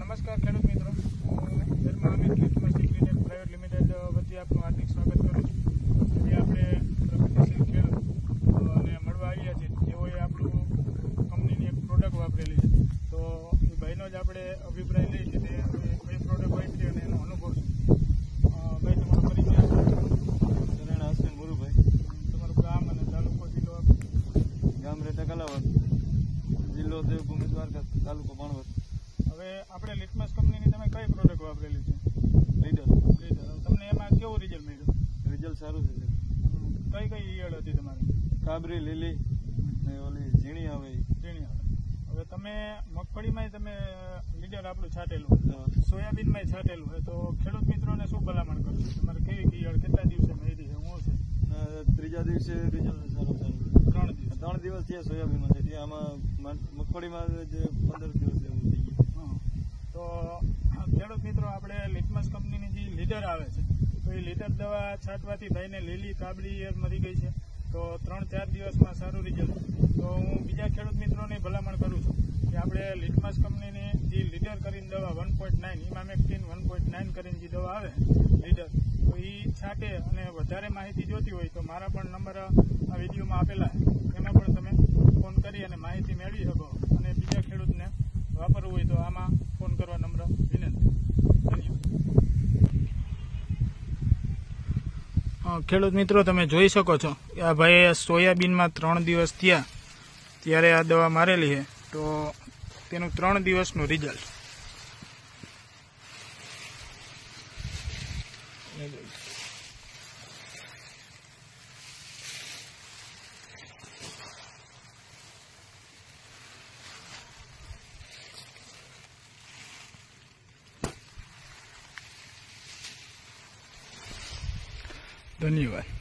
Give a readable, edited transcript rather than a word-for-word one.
નમસ્કાર ખેડૂત મિત્રો, Dharma Amit Litmus private limited વતી આપનું હાર્દિક સ્વાગત કરું છું. આજે આપણે પ્રગતિશીલ ખેડૂતોને મળવા આવ્યા છીએ. તેઓએ આપણું કંપનીની એક પ્રોડક્ટ વાપરેલી છે, તો એ ભાઈનો જ આપણે અભિપ્રાય લઈએ છીએ તે કઈ પ્રોડક્ટ વાપરી અને એનો અનુભવ છે. ભાઈ, તમારો પરિચય આપો. શરણ હાસન ગુરુભાઈ. તમારું ગામ અને તાલુકો જિલ્લો આપો. ગામ રહેતા કલાવડ, જિલ્લો દેવભૂમિ દ્વારકા, તાલુકો માણવત. હવે આપણે લિટમસ કંપનીની તમે કઈ પ્રોડક્ટ વાપરેલી છે? લીડર. તમને એમાં કેવું રિઝલ્ટ મળ્યું? રિઝલ્ટ સારું છે. કઈ કઈ ઈયળ હતી તમારી? કાબરી, લીલી ને ઓલી ઝીણી આવે. ઝીણી આવે. હવે તમે મગફળીમાં તમે લીડર આપણું છાંટેલું, સોયાબીનમાં છાંટેલું હોય, તો ખેડૂત મિત્રોને શું ભલામણ કરશો? તમારે કેવી ઈયળ કેટલા દિવસે મળી છે? હું છે ત્રીજા દિવસે રિઝલ્ટ સારું. 3 દિવસ થયા સોયાબીનમાં છે. આમાં મગફળીમાં જે 15 દિવસ એવું થઈ ગયું. તો ખેડૂત મિત્રો, આપણે લિટમસ કંપનીની જે લીડર આવે છે, તો એ લીડર દવા છાંટવાથી ભાઈને લીલી કાબરી ઈયળ મરી ગઈ છે, તો 3-4 દિવસમાં સારું રિઝલ્ટ. તો હું બીજા ખેડૂત મિત્રોને ભલામણ કરું છું કે આપણે લિટમસ કંપનીની જે લીડર કરીને દવા 1.9 ઇમામેક્ટિન 1.9 કરીને જે દવા આવે લીડર, તો એ છાંટે. અને વધારે માહિતી જોતી હોય તો મારા પણ નંબર આ વિડીયોમાં આપેલા છે, એમાં પણ તમે ફોન કરી અને માહિતી મેળવી શકો. અને બીજા ખેડૂતને વાપરવું હોય તો આમાં ફોન કરવા નમ્ર વિનંતી. ધન્યવાદ. ખેડૂત મિત્રો, તમે જોઈ શકો છો કે આ ભાઈએ સોયાબીનમાં 3 દિવસ થયા ત્યારે આ દવા મારેલી છે, તો તેનું 3 દિવસનું રિઝલ્ટ. ધન્યવાદ.